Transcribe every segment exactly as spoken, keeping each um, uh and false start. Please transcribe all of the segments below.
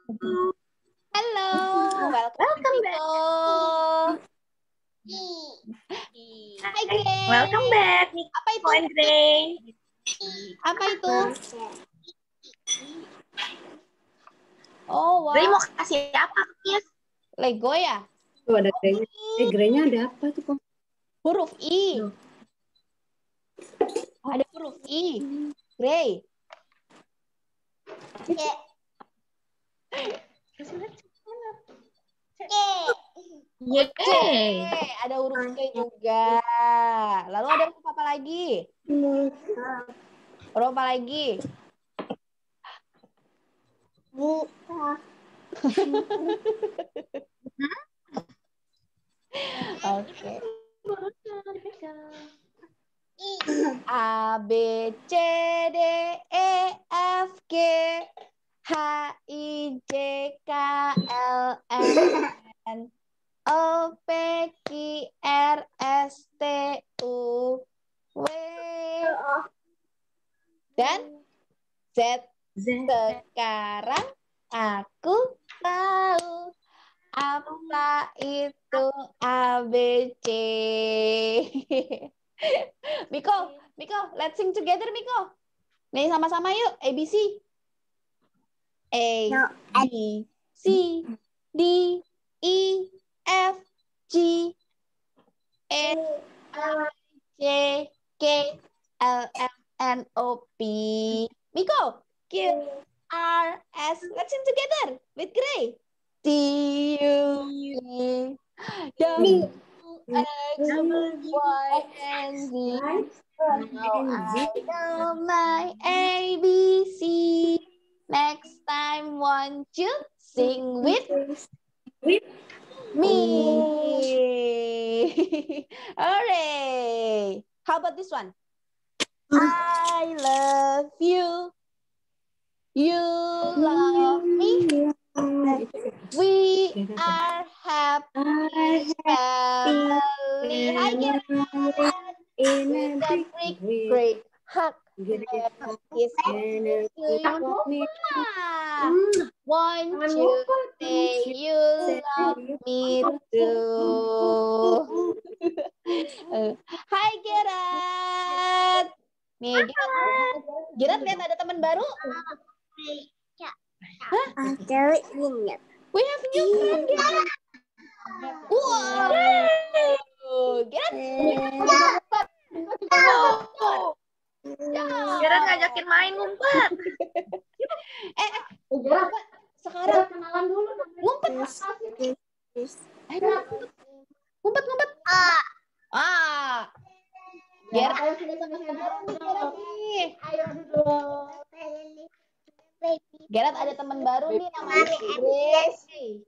Halo, welcome, Welcome back. Hai Gray. Welcome back. Apa itu? Point Gray. Apa itu? Oh, wow. Gray mau kasih apa? Yes. Lego ya? Tuh ada Gray. Eh, Gray-nya ada apa tuh, Kok? Huruf I. Loh. Ada huruf I. Gray. Yeay. Ada huruf C juga. Lalu ada huruf apa lagi? Huruf apa lagi? Oke. A, B, C, D, E, F, G, H, I, J, K, L, M, N, O, P, Q, R, S, T, U, W, dan Z. Sekarang aku tahu apa itu A, B, C. Miko, Miko, let's sing together, Miko. Nih sama-sama yuk, A B C. A, B, C, D, E, F, G, H, I, J, K, L, M, N, O, P. Miko, Q, R, S. Let's sing together with Gray. D, U, E, W, X, Y, and Z. Now I know my A B C. Next time, won't you sing with me? Hooray! How about this one? I love you. You love me. We are happy family. Hi, Gerard. With a big, great hug. Kiss to you. Won't you say you love me too? Hai, Gerard. Nih, Gerard. Gerard, lihat ada teman baru. Hah? We have new friend, Gerard. Wow. Gerard. Gerard ngajakin main ngumpet. eh, eh, Gerard, sekarang kenalan dulu. ngumpet. Ayo, ngumpet, ngumpet. Ah. Ah. Gerard. Ayo sudah sama-sama. Gerard nih. Ayo duduk. Gerard ada teman baru nih namanya Grace.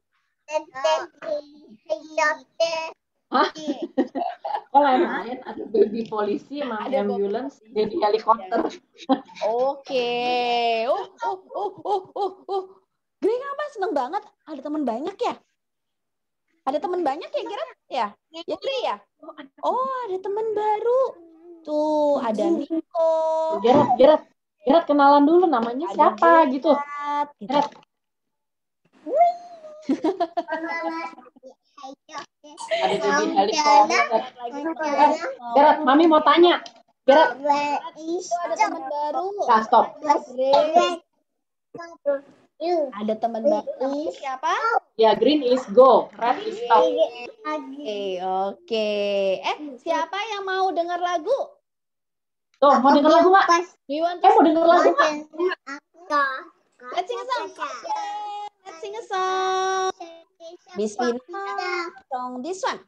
Hah? Kalau lain ada baby polisi sama Ada ambulance, baby helikopter. Oke. Oh, oh, oh, oh, oh, oh. Gray kenapa seneng banget? Ada teman banyak ya? Ada teman banyak ya, Gerard? Ya? Ya, Gray ya? Oh, ada teman baru. Tuh, ada Miko. Gerard, Gerard, Gerard kenalan dulu namanya Ada siapa Gerard, gitu. gitu. Gerard. Ada baby helikopter. Gerard, mami mau tanya. Gerard, Itu ada teman baru. nah, stop. Grace. Ada teman baru namanya siapa? Ya, green is go, red is stop. Oke, oke. Eh, siapa yang mau dengar lagu? Tuh, mau denger lagu nggak? Do you want Eh, to mau denger lagu nggak? Let's sing a song. Okay, let's sing a song. Bismillah. Song this one.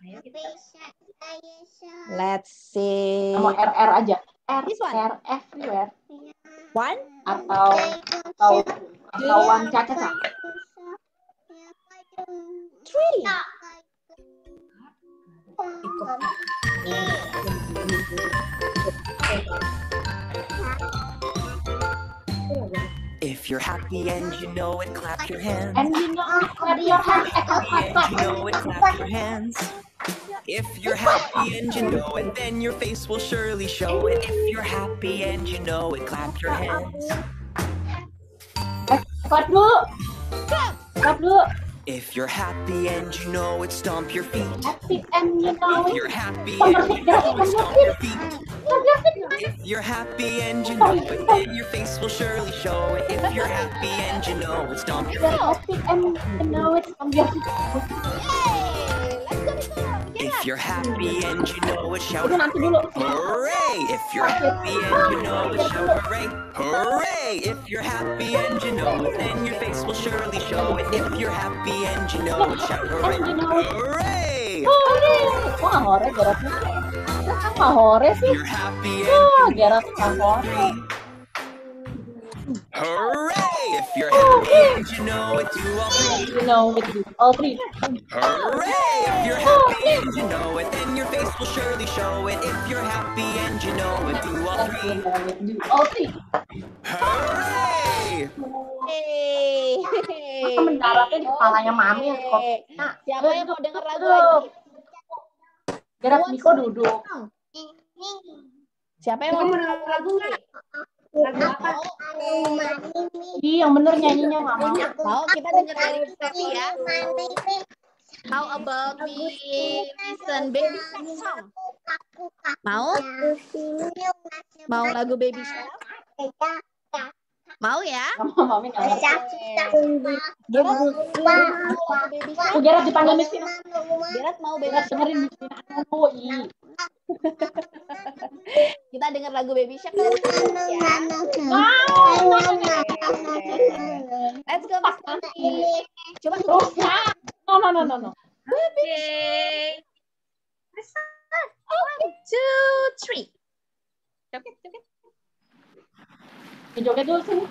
Let's sing. Mau R R aja. R, This one. R, everywhere. One, Atau, atau, atau one caca. three. If you're happy and you know it, clap your hands. And you know, clap your hands. Eh, clap, clap, And clap. you know it, clap your hands. If you're happy and you know it, then your face will surely show it. If you're happy and you know it, clap your hands. Eh, clap dulu. Clap. Stop dulu. If you're happy and you know it, stomp your feet. Happy and you know If it. you're happy Stomp and your you feet, know it, stomp stomp your your feet. If you're happy and you know it, then your face will surely show it. If you're happy and you know it, stomp your feet. Happy and you know it. Stomp your feet. If you're happy and you know it, shout Itu nanti dulu. hooray! If you're happy and you know it, shout hooray! Hooray! If you're happy and you know it, then your face will surely show it. If you're happy and you know it, shout hooray! Hooray! Hore. Wah, hore Gerardnya. Apa hore If sih? you're happy and Wah, you Gerard nggak hore. hooray! If you're happy and you know it, do all three. You know it. All three. Hooray! If you're happy and you know it, then your face will surely show it. If you're happy and you know it, do all three. All three. Hooray! Hey. Masa mendaratnya di kepalanya Mami ya kok. Nah, Siapa yang mau denger lagu lagi? Gerard Miko duduk. Siapa yang mau denger lagu lagi? Lagu apa? Ih, yang bener nyanyinya nggak mau. Mau kita denger dari Steffi ya. How about we listen baby song? Mau? Mau lagu baby song? Mau ya? Sama Mami nggak mau. Gerard mau lagu baby song? Oh, Gerard dipanggil Miss Tina. Gerard mau baby Gerard song? dengerin Miss Tina dulu. Ih. Kita denger lagu baby shark ya. Let's go Miss Steffi. Coba Terus ya. No, no, no, no, no. Okay. One, two, three. Joget, joget. Joget dulu sini.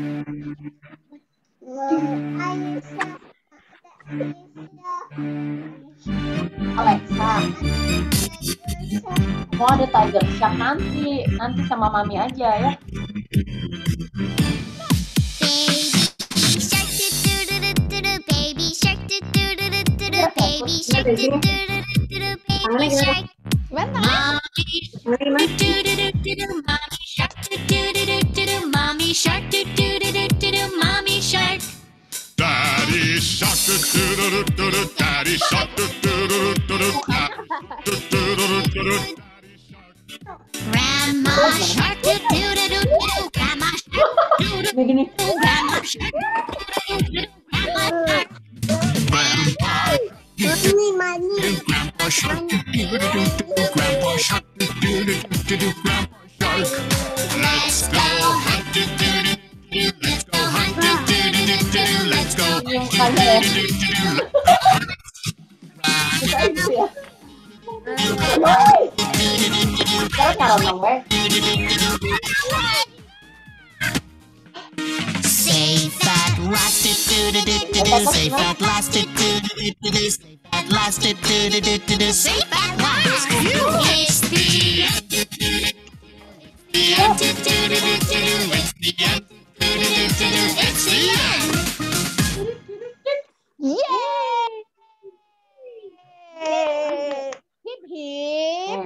Alexa. Oh, ada Tiger Shark nanti. Nanti sama Mami aja ya. Baby shark doo doo doo doo doo doo baby shark doo doo doo doo doo baby shark Gimana? mommy doo doo doo doo doo mommy shark doo doo doo doo doo doo mommy shark doo doo doo doo doo doo mommy shark Daddy shark doo doo doo doo doo Daddy shark doo doo doo doo doo doo doo doo doo doo Grandma shark doo doo doo doo doo Grandma shark doo doo Begini. doo Grandma shark doo doo doo doo Grandma shark Grandpa shark doo doo doo doo Grandpa shark doo doo doo doo doo Grandpa shark Let's go hunt doo doo doo doo Let's go hunt doo doo doo doo doo Let's go hunt doo doo doo doo doo Bisa gitu ya. Sekarang cara nongwe. Safe at last, do do do do do. Safe at last, do do do do do. Safe at last, do do do do do. Safe at last. It's the end. The end. Do do do do do. It's the end. Do do do do do. It's the end. Yeay! Hip hip.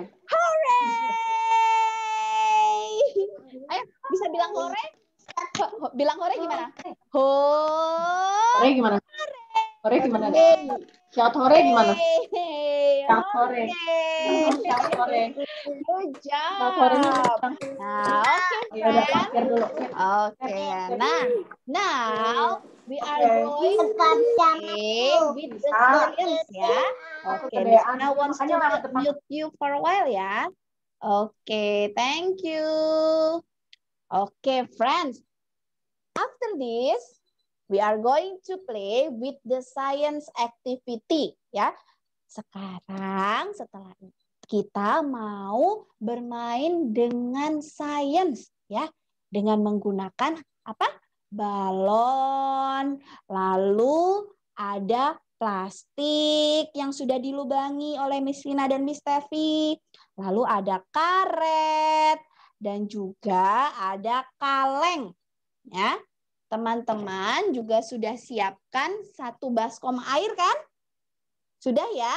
Hooray! Ayo, bisa bilang hore? Ho- ho- Bilang hore gimana? Ho. Hore gimana? Hore gimana? Shout hore gimana? Hey, Shout hore. Shout hore. Good job. Shout horenya. Nah, oke, Ya udah friends. terakhir dulu. Oke, nah, now we are going to play with the science ya. Oke, Miss Anna wants to mute you for a while ya. Oke, thank you. Oke, friends. After this, we are going to play with the science activity ya. Sekarang setelah kita mau bermain dengan science ya, dengan menggunakan apa? Balon, lalu ada plastik yang sudah dilubangi oleh Miss Lina dan Miss Steffi, lalu ada karet dan juga ada kaleng ya. Teman-teman juga sudah siapkan satu baskom air kan? Sudah ya?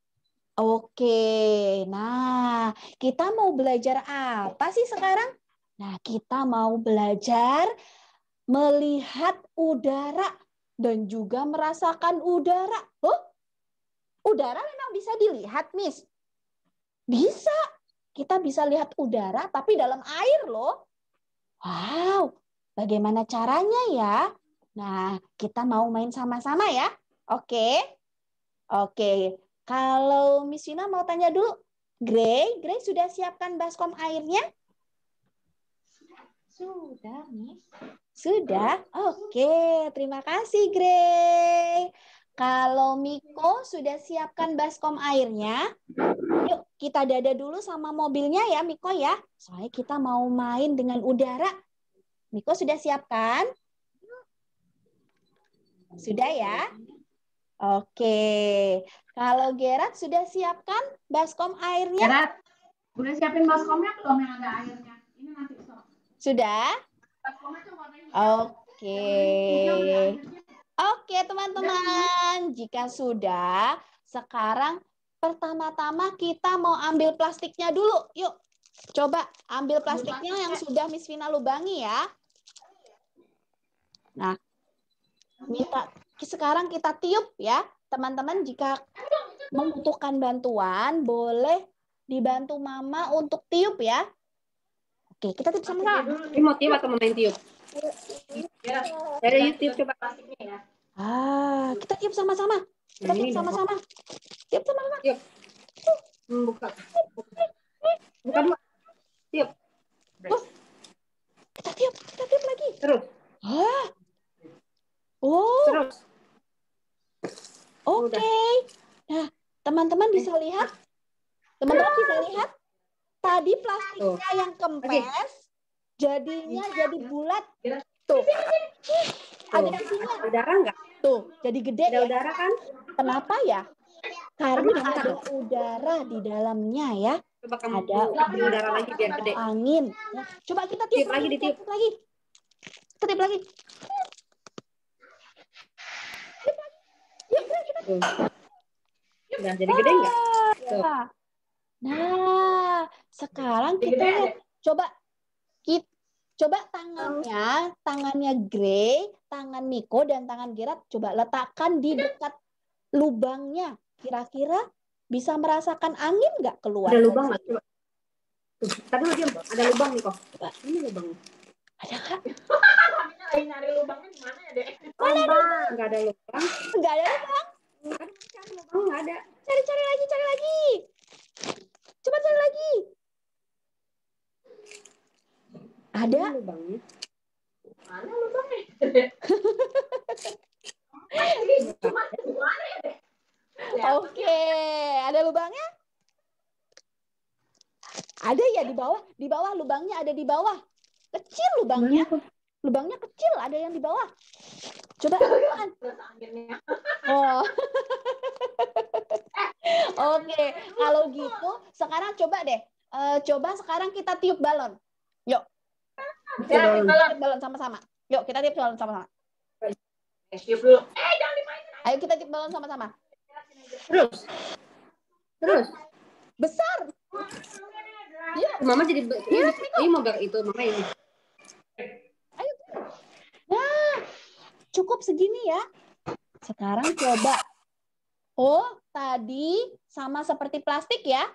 Oke, nah kita mau belajar apa sih sekarang? Nah, kita mau belajar melihat udara dan juga merasakan udara. Oh, udara memang bisa dilihat, Miss? Bisa. Kita bisa lihat udara, tapi dalam air loh. Wow, bagaimana caranya ya? Nah, kita mau main sama-sama ya? Oke. Oke. Kalau Miss Vina mau tanya dulu, Gray, Gray sudah siapkan baskom airnya? Sudah, Miss. Sudah? Oke, terima kasih, Gray. Kalau Miko sudah siapkan baskom airnya, yuk kita dada dulu sama mobilnya ya, Miko ya. Soalnya kita mau main dengan udara. Miko sudah siapkan? Sudah ya? Oke. Kalau Gerat sudah siapkan baskom airnya? Gerat, udah siapin baskomnya belum yang ada airnya? Ini nanti sok. Sudah? Baskomnya tuh warnanya hijau. Oke. Oke, teman-teman. Jika sudah, sekarang pertama-tama kita mau ambil plastiknya dulu. Yuk, coba ambil plastiknya yang sudah Miss Vina lubangi ya. Nah, minta sekarang kita tiup ya. Teman-teman jika membutuhkan bantuan, boleh dibantu Mama untuk tiup ya. Oke, kita tiup sama-sama. Ini mau tiup atau mau main tiup? Dari YouTube coba. Ah, kita tiup sama-sama. Kita tiup sama-sama. Tiup sama-sama. Tiup. Hmm, buka. Buka dua. Tiup. Oh, kita tiup, kita tiup lagi. Terus. Ah. Oh, Terus. oke. Nah, teman-teman bisa lihat. Teman-teman bisa lihat. Tadi plastiknya yang kempes, jadinya jadi bulat. Tuh. Ada isinya. Udara enggak? Tuh, jadi gede Ada ya. udara kan? Kenapa ya? Karena Aduh, ada udara di dalamnya ya. Coba kamu Ada ambil udara lagi biar gede. angin. Ya, coba kita tiup, Tiup lagi, lagi, ditiup. tiup lagi. Kita tiup lagi. Tuh. Udah jadi gede enggak? Tuh. Ah. Nah, sekarang kita lihat. Coba kita coba tangannya, tangannya Gray, tangan Miko dan tangan Gerat coba letakkan di dekat lubangnya. Kira-kira bisa merasakan angin nggak keluar? Ada lubang nggak? Coba. Tuh, tadi lu diam. Ada lubang nih kok. Ini lubang. Ada nggak? Lagi nyari lubangnya di mana ya, Dek? Lubang. Nggak ada lubang. Nggak ada lubang. Ada lubang nggak ada. Cari-cari lagi, cari lagi. Coba cari lagi. Ada? Ini lubangnya. Mana lubangnya? Cuma di mana ya, Dek? Oke, ada lubangnya? Ada ya di bawah, di bawah lubangnya ada di bawah. Kecil lubangnya. Lubangnya kecil, ada yang di bawah. Coba apaan? Anginnya. Oh. Oke, kalau gitu sekarang coba deh. Eh, coba sekarang kita tiup balon. Yuk. Ya, Kita tiup balon sama-sama. Yuk, kita tiup balon sama-sama. Eh, tiup dulu. Eh, jangan dimainin. Ayo kita tiup balon sama-sama. Terus. Terus. Besar. Yuk. Mama jadi ini, ini mau ber itu mama ini. Ayo. Nah, cukup segini ya. Sekarang coba. Oh, tadi sama seperti plastik ya.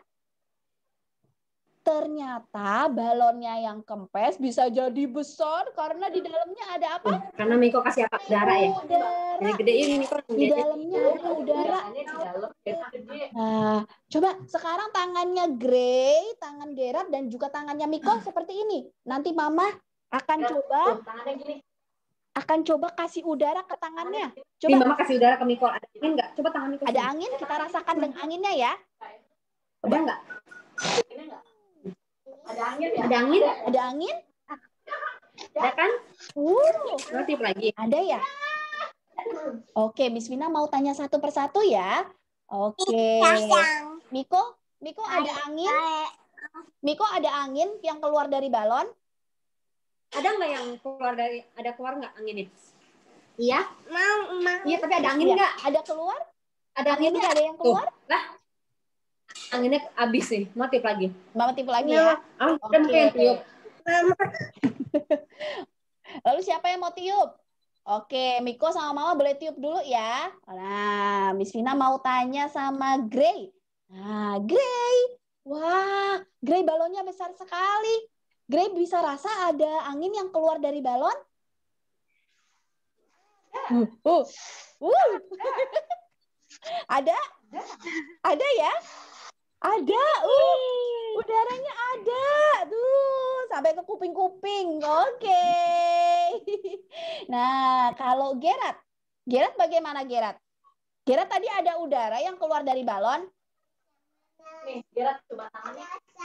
Ternyata balonnya yang kempes bisa jadi besar karena di dalamnya ada apa? Karena Miko kasih apa? Udara ya. Udara. Jadi gedein Miko. Di dalamnya ada udara. Di dalam gede. Nah, coba sekarang tangannya Gray, tangan Gerat, dan juga tangannya Miko seperti ini. Nanti Mama akan coba, Tangannya gini. akan coba kasih udara ke tangannya. Nih, Coba mama kasih udara ke Miko. Ada angin nggak? Coba tangan Miko. ada angin, kita rasakan dengan anginnya ya. Ada nggak? Ini enggak? Ada angin ya? Ada angin? Ada angin? Ada kan? Uh, Coba tiup lagi. ada ya? Oke, Miss Vina mau tanya satu persatu ya. Oke. Miko, Miko ada angin? Miko ada angin yang keluar dari balon? Ada nggak yang keluar dari, ada keluar nggak anginnya? Iya? Mau, mau. Iya, tapi ada angin Iya. nggak? Ada keluar? Ada angin Anginnya nggak? ada yang keluar? Tuh, lah. Anginnya habis nih. Mau tiup lagi. Mama tiup lagi ya. Ah, Oke. udah mungkin tiup. Lalu siapa yang mau tiup? Oke, Miko sama Mama boleh tiup dulu ya. Nah, Miss Vina mau tanya sama Gray. Nah, Gray. Wah, Gray balonnya besar sekali. Gray bisa rasa ada angin yang keluar dari balon? Uh, uh, uh. Ada? Ada ya? Ada. Uh, udaranya ada. Tuh, sampai ke kuping-kuping. Oke. Nah, kalau Gerat. Gerat bagaimana, Gerat? Gerat tadi ada udara yang keluar dari balon. Nih, Gerat coba tangannya.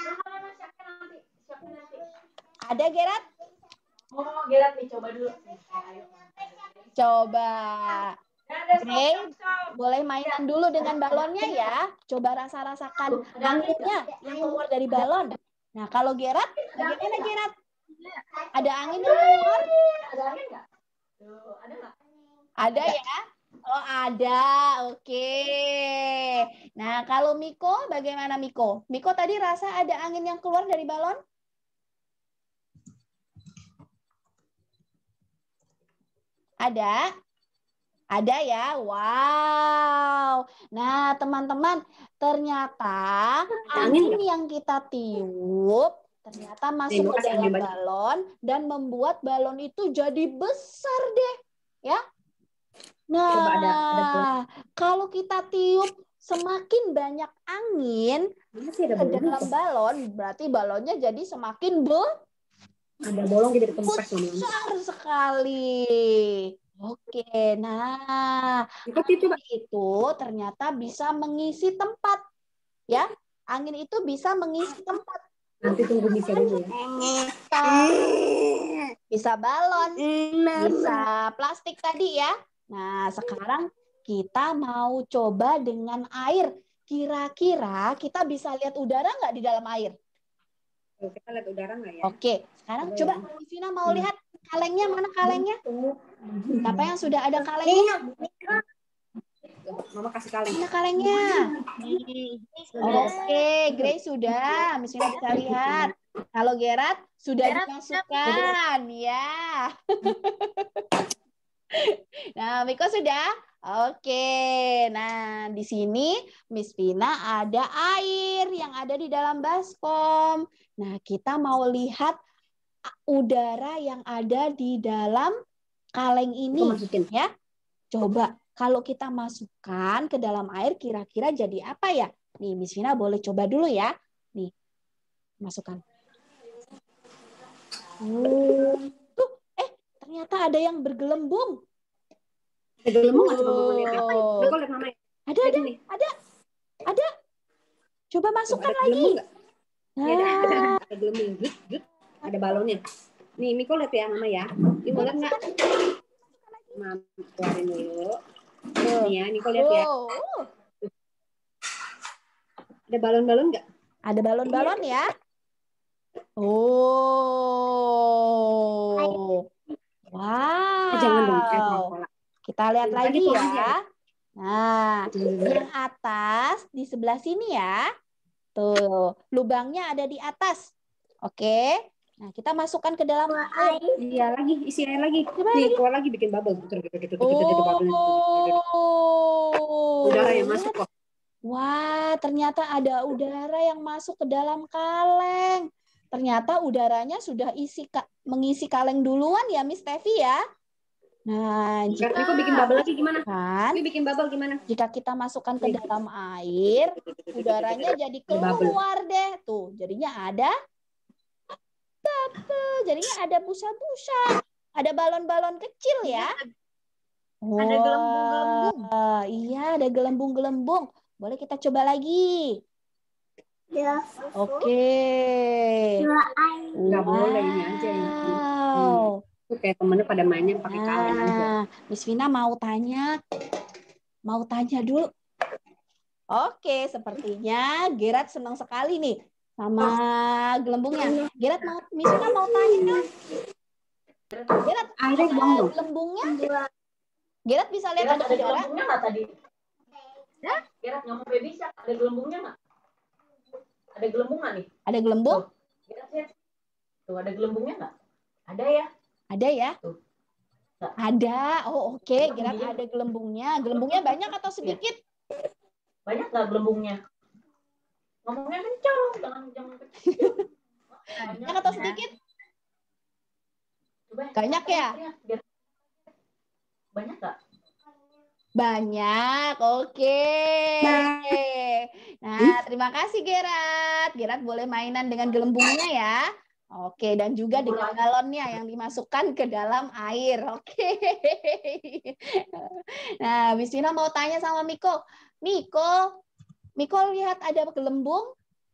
Ada, Gerat? Oh, Gerat nih coba dulu. Ayo. Coba. Gray, boleh mainan dulu dengan balonnya ya. Coba rasa-rasakan anginnya yang keluar dari balon. Nah, kalau Gerat, bagaimana Gerat? Ada angin yang keluar? Ada angin nggak? Tuh, ada nggak? Ada ya? Oh, ada. Oke. Nah, kalau Miko, bagaimana Miko? Miko tadi rasa ada angin yang keluar dari balon? Ada? Ada ya? Wow. Nah, teman-teman, ternyata angin yang kita tiup ternyata masuk ke dalam balon dan membuat balon itu jadi besar deh. Ya. Nah, Coba ada, ada kalau kita tiup semakin banyak angin Masih ada ke bolong. dalam balon, berarti balonnya jadi semakin be- Ada bolong di dekat kempes namanya. besar sekali. Oke, nah angin itu ternyata bisa mengisi tempat, ya. Angin itu bisa mengisi tempat. Nanti tunggu bisa dulu ya. Bisa, bisa balon, bisa plastik tadi ya. Nah, sekarang kita mau coba dengan air. Kira-kira kita bisa lihat udara nggak di dalam air? Kita lihat udara nggak ya? Oke, sekarang coba Miss Vina mau lihat kalengnya, mana kalengnya? Siapa yang sudah ada kalengnya? Mama kasih kaleng. Mana kalengnya? Oke, Grace sudah. Miss Vina bisa lihat. Kalau Gerat sudah dimasukkan, ya. Nah, Miko sudah? Oke. Nah, di sini Miss Vina ada air yang ada di dalam baskom. Nah, kita mau lihat udara yang ada di dalam kaleng ini, ya. Coba kalau kita masukkan ke dalam air kira-kira jadi apa ya? Nih, Miss Vina boleh coba dulu ya. Nih. Masukkan. Oh. Tuh, eh ternyata ada yang bergelembung. Ada gelembung nggak? Coba Mama lihat ya. Coba lihat Mama. Ada, ada, ada, ada. Coba masukkan lagi. Nah. Ada, ada gelembung. Gut, gut. Ada balonnya. Nih, Miko lihat ya Mama ya. Ini mau lihat nggak? Mama keluarin dulu. Nih ya, Miko lihat ya. Ada balon-balon nggak? Ada balon-balon ya. Oh. Wow. Jangan dong. Kita lihat lagi ya. Nah, yang atas di sebelah sini ya. Tuh, lubangnya ada di atas. Oke. Nah, kita masukkan ke dalam air. Iya, lagi isi air lagi. Nih, keluar lagi bikin bubble. Oh. Udara yang masuk kok. Wah, ternyata ada udara yang masuk ke dalam kaleng. Ternyata udaranya sudah isi mengisi kaleng duluan ya, Miss Tevi ya. Nah, jika Miko bikin bubble lagi gimana? Kan, bikin bubble gimana? Jika kita masukkan ke dalam air, udaranya jadi keluar deh. Tuh, jadinya ada jadinya ada busa-busa. Ada balon-balon kecil ya. Ada gelembung-gelembung. Wah, iya, ada gelembung-gelembung. Boleh kita coba lagi. Ya. Oke. Nggak boleh, ini aja ini. Wow. Tuh kayak temennya pada mainnya pakai kaleng aja. Nah, Miss Vina mau tanya. Mau tanya dulu. Oke, sepertinya Gerat senang sekali nih sama gelembungnya. Gerat mau, Miss Vina mau tanya. Gerat, ada gelembungnya? Gerat bisa lihat ada udara? Gelembungnya nggak tadi? Ya? Gerat ngomong bisa. Ada gelembungnya nggak? Ada gelembung nggak nih? Ada gelembung? Gerat lihat. Tuh ada gelembungnya nggak? Ada ya? Ada ya? Tuh. Ada. Oh, oke. Okay. Gerat ada gelembungnya. Gelembungnya banyak atau sedikit? Banyak nggak gelembungnya? Ngomongnya kencang, jangan jangan kecil. Banyak atau sedikit? Banyak ya? Banyak nggak? Banyak. Oke. Okay. Nah, terima kasih Gerat. Gerat boleh mainan dengan gelembungnya ya. Oke, dan juga dengan galonnya yang dimasukkan ke dalam air. Oke. Nah, Miss Vina mau tanya sama Miko. Miko, Miko lihat ada gelembung?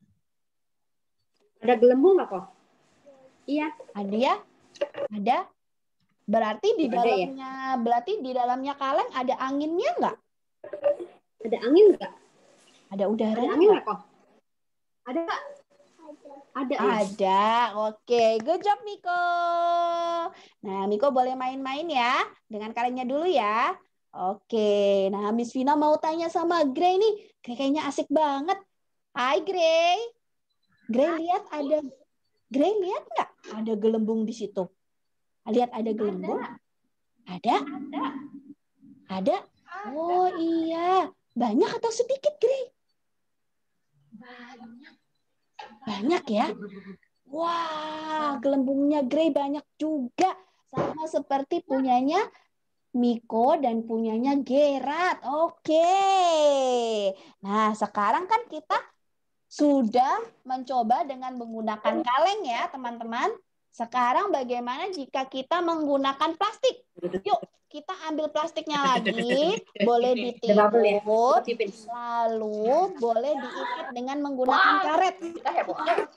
Ada gelembung nggak kok? Iya. Ada ya? Ada. Berarti di Ada dalamnya, ya? berarti di dalamnya kaleng ada anginnya nggak? Ada angin nggak? Ada udara? Ada angin nggak kok? Ada nggak? Ada. Ya? Ada. Oke, good job Miko. Nah, Miko boleh main-main ya dengan kalengnya dulu ya. Oke. Nah, Miss Vina mau tanya sama Gray nih. Gray kayaknya asik banget. Hai Gray. Gray lihat ada Gray lihat nggak? Ada gelembung di situ. Lihat ada gelembung? Ada? Ada. Ada? Oh iya. Banyak atau sedikit Gray? Banyak. Banyak ya? Wah, gelembungnya Gray banyak juga. Sama seperti punyanya Miko dan punyanya Gerat. Oke. Nah, sekarang kan kita sudah mencoba dengan menggunakan kaleng ya, teman-teman. Sekarang bagaimana jika kita menggunakan plastik? Yuk, kita ambil plastiknya lagi. Boleh ditiup. Lalu boleh diikat dengan menggunakan karet. Kita heboh.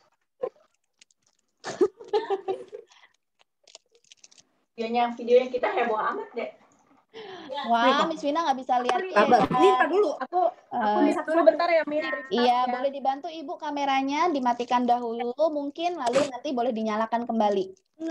Videonya videonya kita heboh amat deh. Wah, Miss Vina nggak bisa lihat. Sabar. Ini ntar dulu. Aku aku Eh, bisa dulu bentar ya, Mir. Iya, boleh dibantu Ibu kameranya, dimatikan dahulu mungkin, lalu nanti boleh dinyalakan kembali.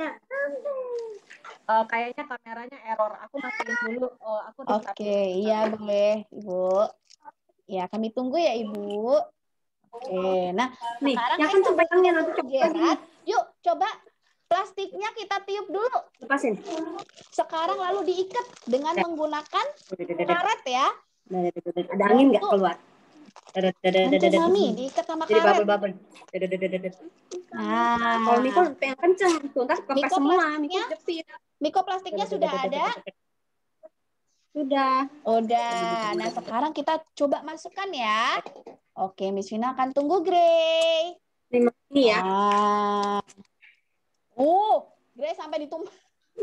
Uh, kayaknya kameranya error. Aku matiin dulu. Uh, aku Oke, iya boleh Ibu. Ya, kami tunggu ya Ibu. Oke, nah Nih, sekarang yang ayo kenceng pegangnya nanti coba. Gerat. Yuk, coba plastiknya kita tiup dulu. Lepasin. Sekarang lalu diikat dengan menggunakan karet ya. Ada angin nggak keluar? Bantu Mami, diikat sama Jadi karet. bubble-bubble. Nah, Kalau Miko pengen kenceng, tuh ntar kepes Miko semua. Miko plastiknya? jepit. Miko plastiknya sudah ada? Sudah. Udah. Nah, sekarang kita coba masukkan ya. Oke, Miss Vina akan tunggu Gray. Ini ya. Ah. Oh, Gray sampai ditumpah.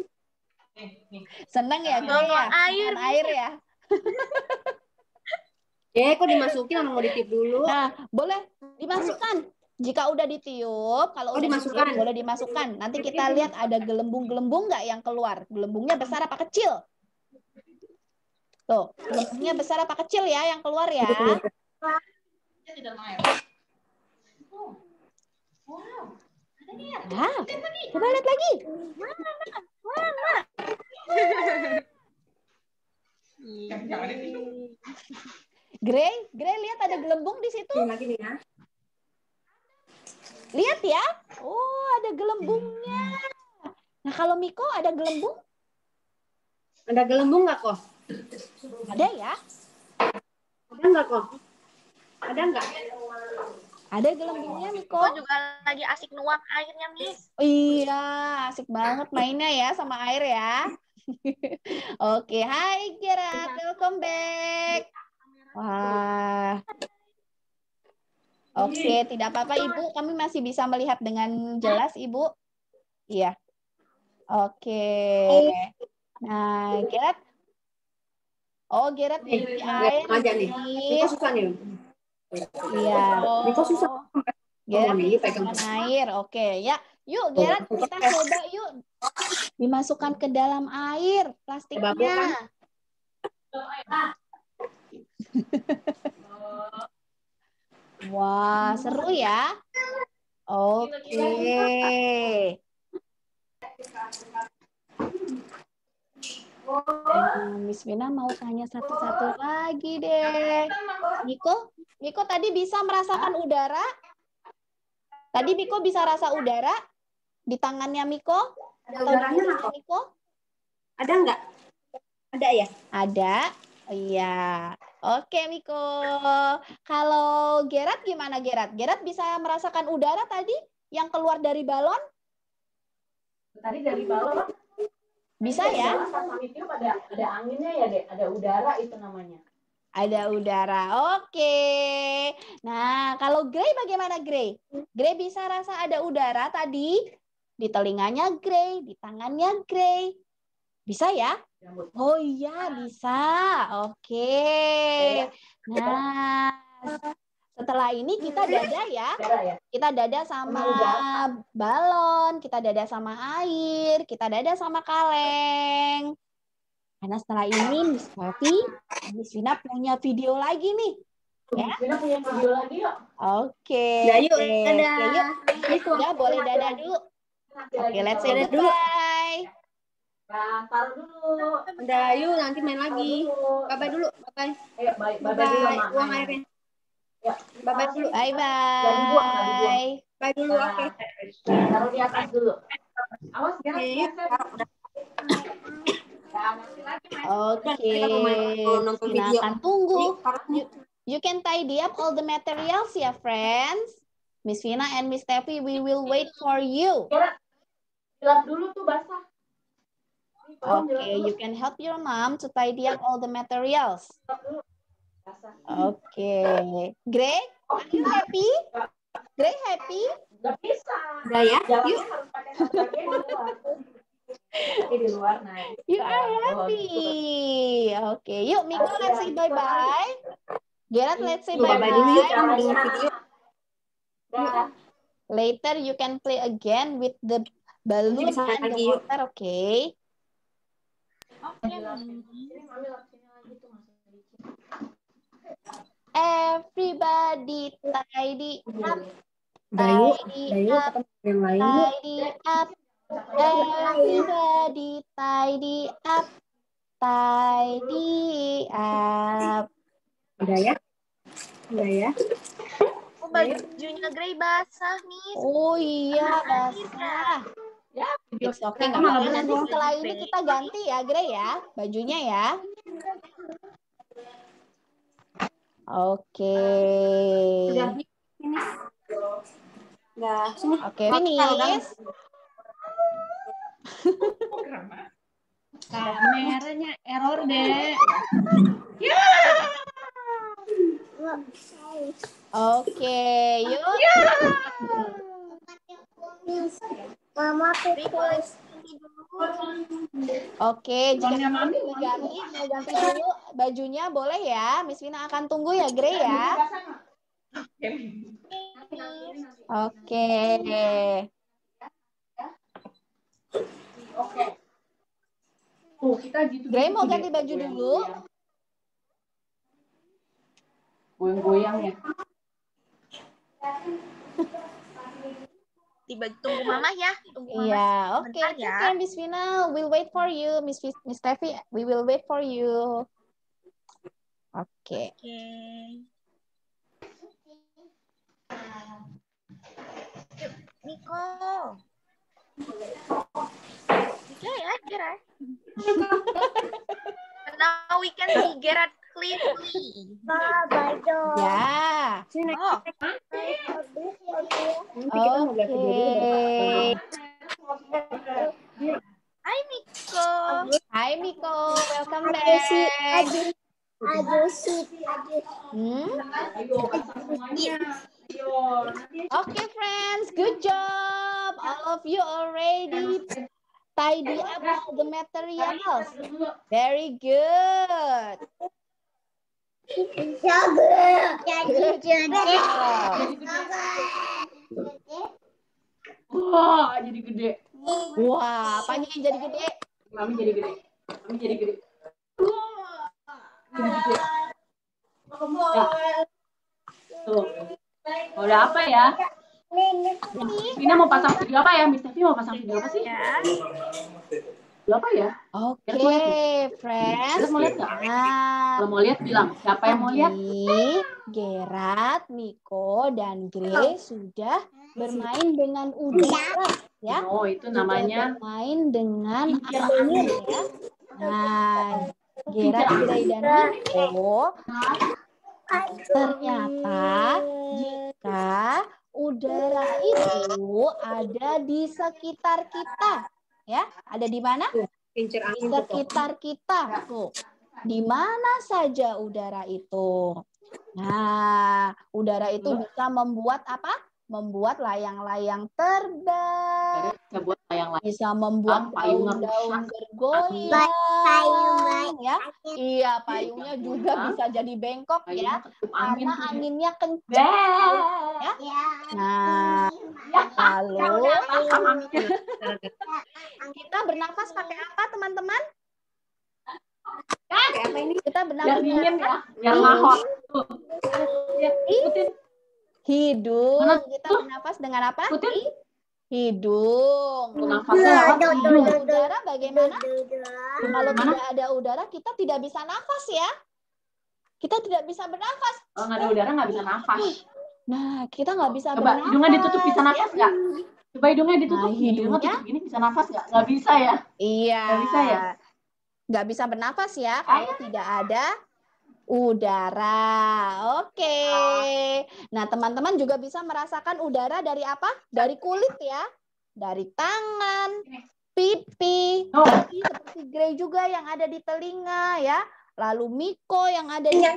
Senang ya Gray ya? air. air ya. Eh, kok dimasukin mau ditiup dulu? Nah, boleh dimasukkan. Jika udah ditiup, kalau Oh, udah dimasukkan. ditiup, boleh dimasukkan. Nanti kita lihat ada gelembung-gelembung nggak yang keluar. Gelembungnya besar apa kecil? Tuh, gelembungnya besar apa kecil ya yang keluar ya? Nah, coba lihat lagi. Gray, Gray lihat ada gelembung di situ. Lihat ya. Oh, ada gelembungnya. Nah, kalau Miko ada gelembung? Ada gelembung nggak kok? Ada ya? Ada nggak kok? Ada nggak? Ada gelembungnya Miko. Aku juga lagi asik nuang airnya, Miss. Iya, asik banget mainnya ya sama air ya. Oke, hai Gerat, welcome back. Wah. Oke, tidak apa-apa Ibu, kami masih bisa melihat dengan jelas Ibu. Iya. Oke. Nah, Gerat. Oh, Gerat di air. Aja nih. Miko susah nih. Iya. Miko susah. Gerat Oh, dimasukkan air. Oke, ya. Yuk, Gerat, kita coba yuk. Dimasukkan ke dalam air plastiknya. Wah, seru ya. Oke. Nah, Miss Vina mau tanya satu-satu lagi deh. Miko, Miko tadi bisa merasakan udara? Tadi Miko bisa rasa udara di tangannya Miko? Ada Atau di udaranya mulutnya nggak kok? Miko? Ada nggak? Ada ya? Ada. Iya. Oke, Miko. Kalau Gerard gimana, Gerard? Gerard bisa merasakan udara tadi yang keluar dari balon? Tadi dari balon. Bisa Dari ya? balon pas mami tiup ada ada anginnya ya, Dek. Ada udara itu namanya. Ada udara. Oke. Nah, kalau Gray bagaimana, Gray? Gray bisa rasa ada udara tadi? Di telinganya Gray, di tangannya Gray. Bisa ya? Oh iya, bisa. Oke. Nah, setelah ini kita dada ya. Udara ya. Kita dada sama balon, kita dada sama air, kita dada sama kaleng. Karena setelah ini Miss Pevi, Miss Vina punya video lagi nih. Ya? Kita punya video lagi yuk. Oke. Ya, yuk. Oke, Dadah. oke, yuk. Miss Vina boleh dadah dulu. Oke, let's say Dadah dulu. goodbye. Nah, taruh dulu. Udah, yuk nanti main lagi. Bye-bye dulu. Bye-bye. Ayo, bye bye dulu Bye. Mak. Buang airnya. Ya, Bye-bye dulu. Bye Jangan dibuang, nggak dibuang. bye. Bye dulu. Nah, Oke. taruh di atas dulu. Awas jangan Oke. geser. Nah, nanti lagi main. Oke. Kita mau main kalau nonton Vina video. akan tunggu. Yuk, taruhnya. You can tidy up all the materials ya, friends. Miss Vina and Miss Tevi, we will wait for you. Lap dulu tuh basah. Okay, you can help your mom to tidy up all the materials. Basah. Okay. Greg, are you happy? Greg happy? Gak bisa. Udah ya? Jalannya Yuk. harus pakai satu bagian di luar. Pakai di luar, nah. You are happy. Okay, yuk Miko, let's say bye-bye. Gerard, let's say Yuk, bye-bye dulu yuk. Kita mau bye-bye. dengar video. Dah. Later you can play again with the balloon Bisa and the lagi, yuk. water, okay? Ini mami lap sini lagi tuh masih licin. Everybody tidy up, Udah yuk. tidy Udah yuk. up, Kita yang lain yuk. tidy up. Everybody tidy up, tidy up. Udah ya? Udah ya? Oh, bajunya Grey basah, Miss. Oh iya, basah. Ya, video It's okay, nggak apa-apa. Nanti setelah ini kita ganti ya, Grey ya, bajunya ya. Oke. Udah. Finish. Udah. Sini. Oke, finish. kameranya error deh. Oke, yuk. Mama Oke, jika mau ganti, mau ganti dulu bajunya boleh ya. Miss Vina akan tunggu ya, Grey ya. Oke. Oke. Tuh, kita gitu. Grey mau ganti baju dulu. Goyang-goyang ya. Tiba tunggu Mama ya. Tunggu Mama. Iya, oke. Sebentar It's ya. okay, Miss Vina. We'll wait for you, Miss Vis- Miss Tevi. We will wait for you. Oke. Oke. Yuk, Niko. Bisa ya, Gerard. Now we can see Gerard clearly. Ya. Sini. Oh, Nanti kita mau lihat video dulu. Oke. Hai Niko. Hai Miko, welcome back. Hmm? Okay, friends, good job. All of you already tidy up all the materials. Very good. Good job. Wah, jadi gede. Wah, apanya yang jadi gede? Mami jadi gede. Mami jadi gede. Jadi gede. Ya. Tuh. Udah apa ya? Vina mau pasang video apa ya? Miss Tevi mau pasang video apa sih? Video apa ya? Oke, friends. Kita mau lihat nggak? Nah, Kalau mau lihat bilang. Siapa yang mau lihat? tadi Gerard, Miko, dan Grey sudah bermain dengan udara, ya. Oh, itu Sudah namanya bermain dengan kincir air, angin. ya. Nah, Gerard, Gray, dan Miko, ternyata jika udara itu ada di sekitar kita, ya, ada di mana? Kincir Di angin tuh. sekitar kita, tuh. Di mana saja udara itu? Nah, udara itu bisa membuat apa? Membuat layang-layang terbang. Bisa buat layang-layang. Bisa membuat Payungan daun-daun rusak. bergoyang, ya. Iya, payungnya juga bisa jadi bengkok, ya, karena anginnya kencang, ya. Nah, lalu kita bernafas pakai apa, teman-teman? Kayak apa ini? Kita bernafas Biar dingin pakai ya, biar mahot. Tuh. Ya, ikutin. hidung. Mana Kita tuh? bernafas dengan apa? Ikutin. Hi- Hidung. Nafasnya lewat Kalau hidung. ada udara bagaimana? Kalau Gimana? tidak ada udara, kita tidak bisa nafas, ya. Kita tidak bisa bernafas. Kalau nggak ada udara nggak bisa nafas. Nah, kita nggak bisa Coba bernafas. hidungnya ditutup bisa nafas nggak? Coba hidungnya ditutup. Nah, Hidungnya hidungnya? tutup gini bisa nafas nggak? Nggak bisa ya. Iya. Nggak bisa ya? Nggak bisa bernafas ya kalau tidak ada udara. Oke. Nah, teman-teman juga bisa merasakan udara dari apa? Dari kulit ya. Dari tangan, pipi, Oh. kaki, seperti Gray juga yang ada di telinga ya. Lalu Miko yang ada di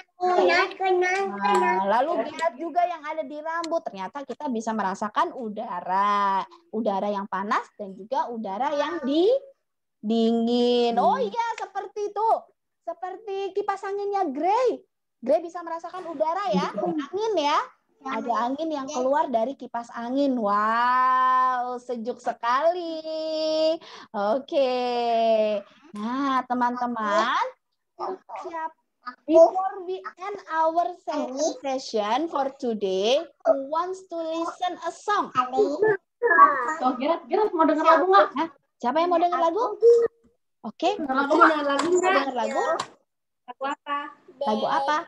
Nah, lalu Gerard juga yang ada di rambut. Ternyata kita bisa merasakan udara. Udara yang panas dan juga udara yang di dingin. Oh iya, seperti itu. Seperti kipas anginnya Gray. Gray bisa merasakan udara ya, angin ya. Ada angin yang keluar dari kipas angin. Wow, sejuk sekali. Oke. Nah, teman-teman, siap. Before we end our session for today, who wants to listen a song? Tuh, Gerard, Gerard mau denger lagu nggak? Hah? Siapa yang mau dengar lagu? Oke, Denger lagu Kamu nggak? dengar lagu mau nggak? dengar lagu? Lagu apa? Lagu apa?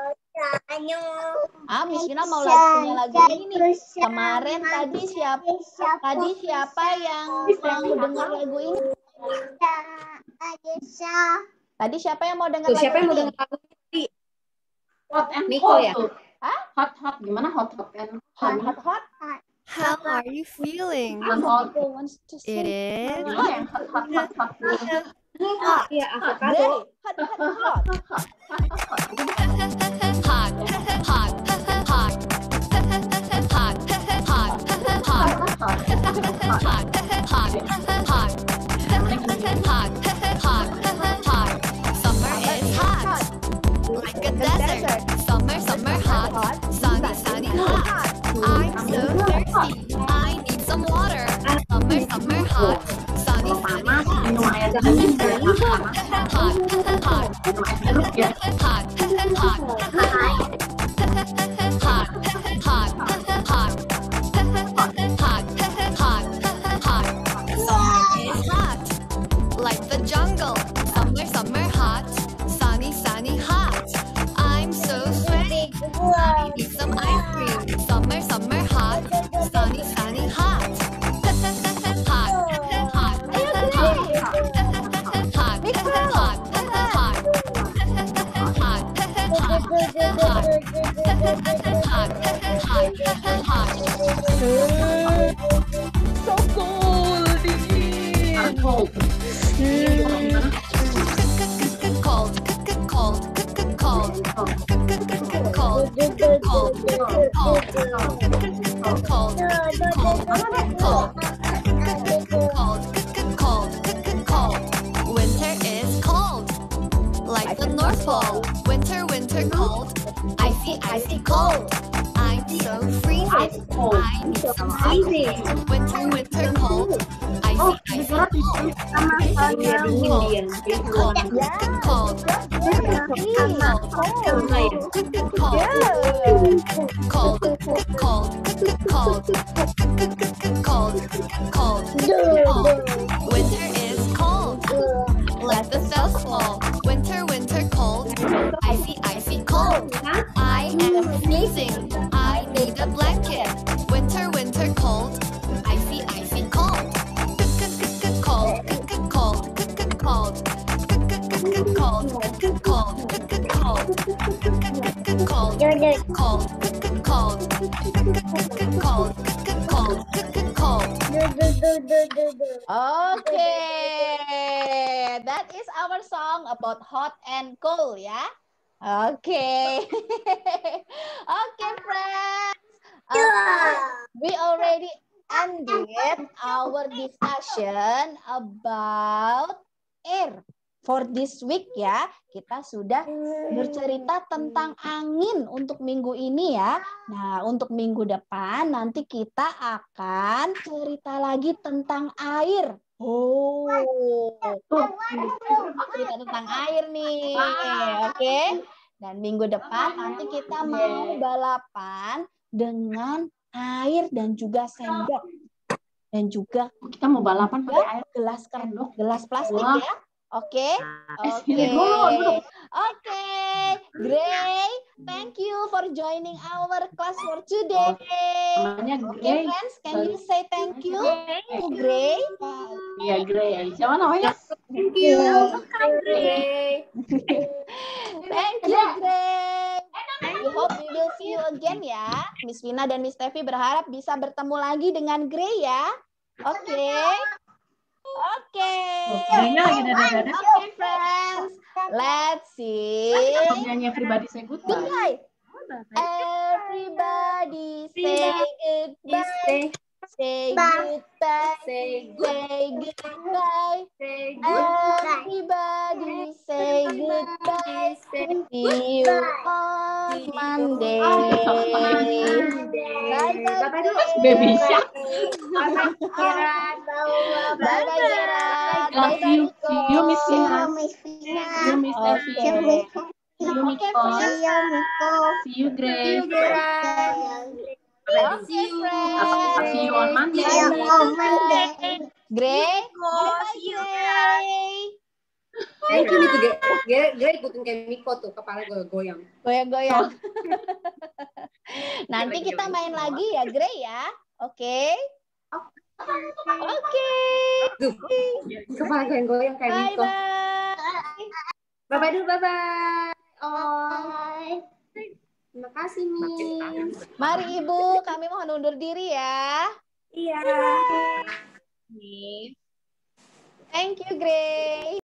Ah, Miss Vina mau lagunya lagu ini nih. Kemarin tadi siapa? Tadi siapa yang mau dengar lagu ini? Tadi siapa yang mau dengar Tuh, lagu siapa yang mau ini? dengar lagu ini? Hot and Miko cold ya? tuh. Hah? Hot, hot. Gimana hot, hot and Hot, cold? hot, hot. How are you feeling? Hot, hot. Who wants to It sing? is Gimana yang hot, hot, hot, hot? Iya, avocado. Gray, hot, hot, hot. hot, hot, hot, hot, hot, hot, hot, hot. Summer is hot, like a desert. Summer, summer hot, sunny, sunny hot. I'm so thirsty, I need some water. Summer, summer hot, sunny, sunny hot. Minum air dingin biar nggak panas. Hot, hot, Minum air jeruk ya. hot, hot, hot, hot, hot, hot, hot, hot, hot. Summer is hot, like the jungle. Summer, summer hot, sunny, sunny hot. I'm so sweaty, I need some ice cream. Summer, summer hot, sunny, sunny hot. Hot, hot, hot, hot, hot, hot, So cool, dingin. Cold. Gimana? cold, cold, cold, cold, cold, cold, cold, cold, cold, cold, cold, cold. Winter is cold, like the North Pole. Winter, winter cold, icy, icy cold. I'm so freezing. I need some ice cream. Winter, winter cold, icy, icy cold. Biar dingin dia. Cold, cold, cold, cold, cold, cold, cold, cold. Winter is cold, like the South Pole. Winter, winter cold, icy, icy cold. I am freezing. I need a blanket. Winter, winter cold, icy, icy cold. Cold, cold, cold, Cold, cold, cold, cold, cold, cold. Okay, that is our song about hot and cold ya. Okay, okay friends. Uh, we already ended our discussion about air for this week ya. Kita sudah bercerita tentang angin untuk minggu ini ya. Nah, untuk minggu depan nanti kita akan cerita lagi tentang air. Oh, cerita tentang air nih. Oke. Dan minggu depan nanti kita mau balapan dengan air dan juga sendok. Dan juga kita mau balapan pakai air gelas sendok, gelas plastik Wah. ya. Oke. Oke. Sini dulu, dulu. Oke. Gray, thank you for joining our class for today. Namanya Okay, Gray. friends, can you say thank you to Gray? Iya, Gray. Siapa namanya? Thank you. Gray. Thank you, Gray. We hope we will see you again ya. Miss Vina dan Miss Tevi berharap bisa bertemu lagi dengan Gray ya. Oke. Oke. Graynya lagi dada-dada. Oke, friends. Let's sing. Nyanyi everybody say goodbye. Goodbye. Everybody say goodbye. Say goodbye. Say goodbye. Everybody say goodbye. See you on Monday. Bapak dulu. Baby Shark. Bapak Gerard. Bye bye Gerard. Love Bye bye you. Nico. See you, Miss Vina. See you, Miss Tevi. Okay. See you, Okay, Miko. friends. See you, Gray. Okay, friends. See you on Monday. Gray. Bye bye Gray. Thank you, Miko. Gue gue ikutin kayak Miko tuh, kepala gue goyang. Goyang-goyang. Nanti kita main lagi ya, Gray ya. Oke. Oke. Duh, kepala gue yang goyang kayak Miko. Bye-bye. Bye-bye dulu, bye-bye. Oh. Terima kasih, Mi. Mari Ibu, kami mohon undur diri ya. Iya. Thank you, Gray.